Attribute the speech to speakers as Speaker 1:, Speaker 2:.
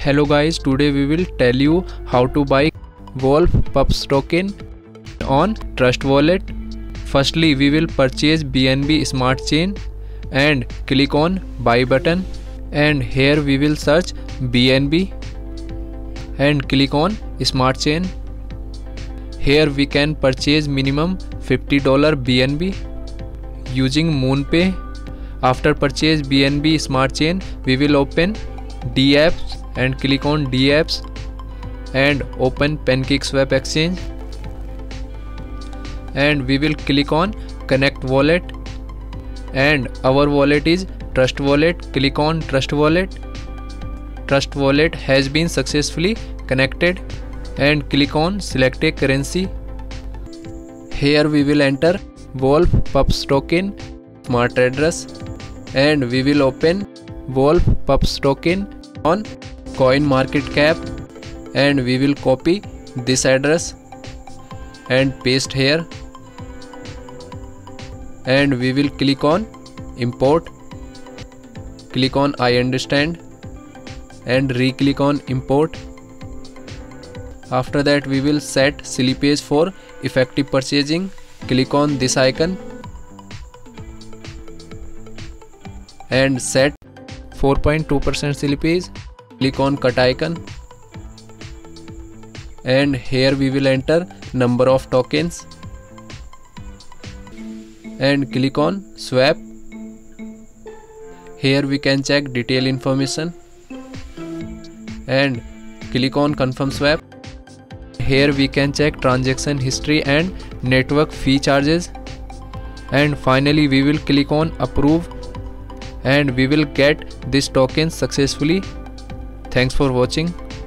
Speaker 1: Hello guys, today we will tell you how to buy Wolf Pups token on Trust Wallet. Firstly, we will purchase BNB Smart Chain and click on buy button, and here we will search BNB and click on Smart Chain. Here we can purchase minimum $50 BNB using MoonPay. After purchase BNB Smart Chain, we will open DApps and click on DApps and open PancakeSwap exchange, and we will click on connect wallet, and our wallet is Trust Wallet. Click on Trust Wallet. Trust Wallet has been successfully connected, and click on select a currency. Here we will enter Wolf Pups token smart address, and we will open Wolf Pups token on CoinMarketCap, and we will copy this address and paste here, and we will click on import. Click on I understand and re-click on import. After that we will set slippage for effective purchasing. Click on this icon and set 4.2% slippage. Click on cut icon, and here we will enter number of tokens and click on swap. Here we can check detail information and click on confirm swap. Here we can check transaction history and network fee charges, and finally we will click on approve, and we will get this token successfully. Thanks for watching.